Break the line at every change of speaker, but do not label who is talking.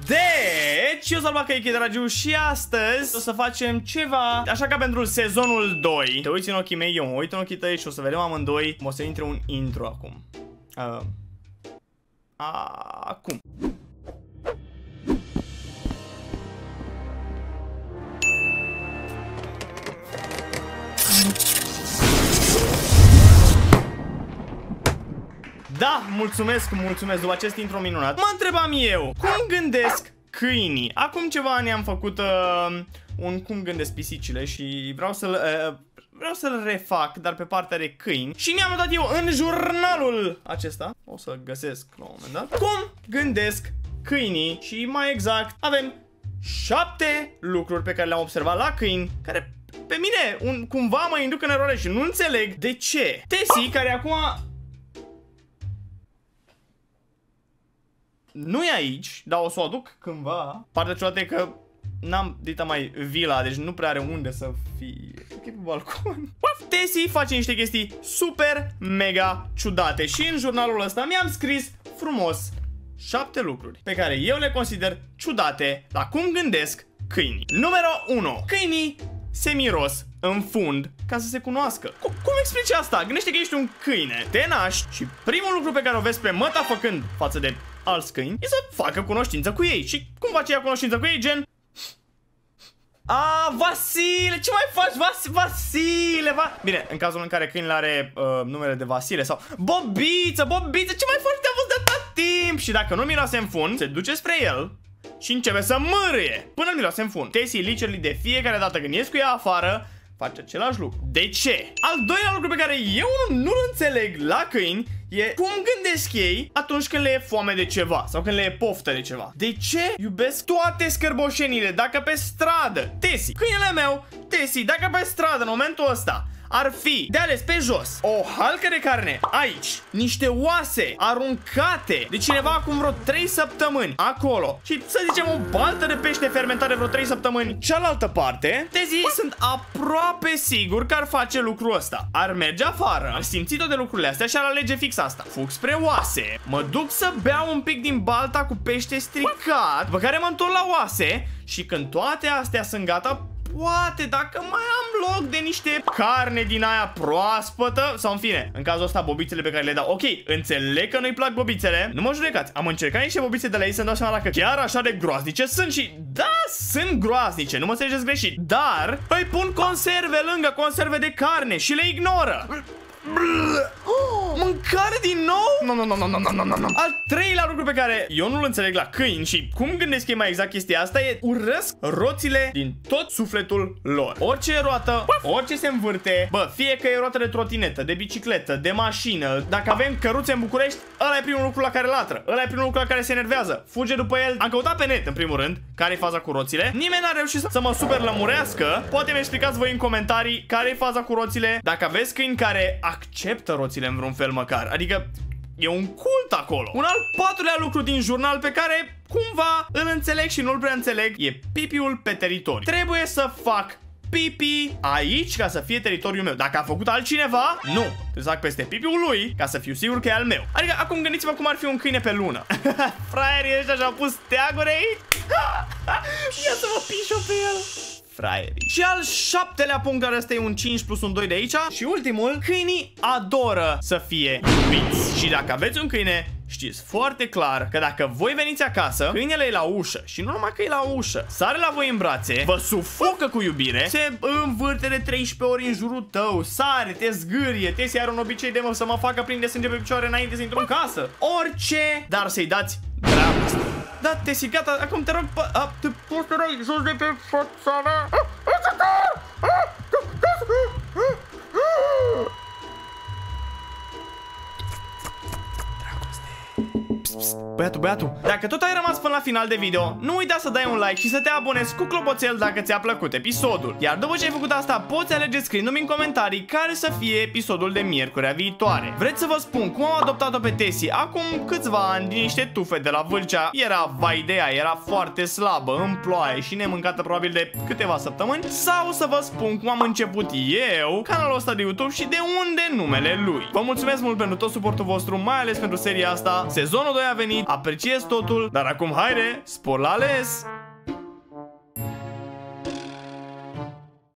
Deci, eu sunt Albacaiche, dragi, și astăzi o să facem ceva așa ca pentru sezonul 2. Te uiți în ochii mei, eu mă uit în ochii tăi și o să vedem amândoi. O să intre un intro acum. Acum. Da, mulțumesc, după acest intro minunat. Mă întrebam eu, cum gândesc câinii? Acum ceva ani am făcut cum gândesc pisicile și vreau să-l refac, dar pe partea de câini. Și mi-am notat eu în jurnalul acesta, o să găsesc la un moment dat, cum gândesc câinii. Și mai exact, avem 7 lucruri pe care le-am observat la câini, care pe mine cumva mă induc în eroare și nu înțeleg de ce. Tessie, care acum nu e aici, dar o să o aduc cândva. Partea ciudată e că n-am dita mai vila, deci nu prea are unde să fie. Ok, pe balcon. Tessie face niște chestii super mega ciudate și în jurnalul ăsta mi-am scris frumos 7 lucruri pe care eu le consider ciudate la cum gândesc câinii. Numărul 1. Câinii se miros în fund ca să se cunoască. Cum explici asta? Gândește că ești un câine, te naști și primul lucru pe care o vezi pe măta făcând față de alți câini e să facă cunoștință cu ei. Și cum face ea cunoștință cu ei? Gen... Vasile, ce mai faci? Vasile, Bine, în cazul în care câinele are numele de Vasile sau Bobiță, ce mai faci? Te-am văzut de atât timp. Și dacă nu miroase în fund, se duce spre el și începe să mârâie până miroase în fund. Tessie literally de fiecare dată când ies cu ea afară face același lucru. De ce? Al doilea lucru pe care eu nu-l înțeleg la câini e cum gândesc ei atunci când le e foame de ceva sau când le e poftă de ceva. De ce iubesc toate scârboșenile? Dacă pe stradă, Tessie, câinele meu, Tessie, dacă pe stradă în momentul ăsta ar fi de ales pe jos o halcă de carne aici, niște oase aruncate de cineva acum vreo 3 săptămâni acolo și să zicem o baltă de pește fermentat de vreo 3 săptămâni cealaltă parte, Tessie sunt aproape sigur că ar face lucrul ăsta. Ar merge afară, ar simți toate lucrurile astea și ar alege fix asta. Fug spre oase, mă duc să beau un pic din balta cu pește stricat, după care mă întorc la oase și când toate astea sunt gata, poate, dacă mai am loc de niște carne din aia proaspătă, sau în fine, în cazul ăsta bobițele pe care le dau. Ok, înțeleg că nu-i plac bobițele, nu mă judecați. Am încercat niște bobițe de la ei să-mi dau seama dacă chiar așa de groaznice sunt și da, sunt groaznice, nu mă înțelegeți greșit. Dar îi pun conserve lângă conserve de carne și le ignoră. Mâncare din nou? Nu. Al treilea lucru pe care eu nu-l înțeleg la câini și cum gândesc ei mai exact chestia asta e urăsc roțile din tot sufletul lor. Orice roată, orice se învârte, fie că e roată de trotinetă, de bicicletă, de mașină, dacă avem căruțe în București, ăla e primul lucru la care latră, ăla e primul lucru la care se enervează, fuge după el. Am căutat pe net în primul rând care e faza cu roțile. Nimeni n-a reușit să mă super lămurească. Poate mi explicați voi în comentarii care e faza cu roțile. Dacă aveți câini care acceptă roțile în vreun fel măcar, adică e un cult acolo. Un al patrulea lucru din jurnal pe care cumva îl înțeleg și nu-l prea înțeleg e pipiul pe teritoriu. Trebuie să fac pipi aici ca să fie teritoriul meu. Dacă a făcut altcineva, nu. Trebuie să fac peste pipiul lui ca să fiu sigur că e al meu. Adică acum gândiți-vă cum ar fi un câine pe lună. Fraierii ăștia și-au pus steaguri aici. Ia să mă pișo pe el. Fraierii. Și al 7-lea punct, care ăsta e un 5 plus un 2 de aici. Și ultimul, câinii adoră să fie iubiți. Și dacă aveți un câine, știți foarte clar că dacă voi veniți acasă, câinele e la ușă și nu numai că e la ușă, sare la voi în brațe, vă sufocă cu iubire, se învârte de 13 ori în jurul tău, sare, te zgârie, Tessie are un obicei de să mă facă prinde sânge pe picioare înainte să intru în casă. Orice, dar să-i dați dragoste. Da, Tessie, gata, acum te rog, te poți te rog jos de pe fața mea. Băiatul, dacă tot ai rămas până la final de video, nu uita să dai un like și să te abonezi cu clopoțel dacă ți-a plăcut episodul. Iar după ce ai făcut asta, poți alege scriindu-mi în comentarii care să fie episodul de miercurea viitoare. Vreți să vă spun cum am adoptat-o pe Tessie acum câțiva ani din niște tufe de la Vâlcea? Era vai de ea, era foarte slabă, în ploaie și nemâncată probabil de câteva săptămâni? Sau să vă spun cum am început eu canalul ăsta de YouTube și de unde numele lui? Vă mulțumesc mult pentru tot suportul vostru, mai ales pentru seria asta. Sezonul 2 a venit, apreciez totul, dar acum haide, spor la ales!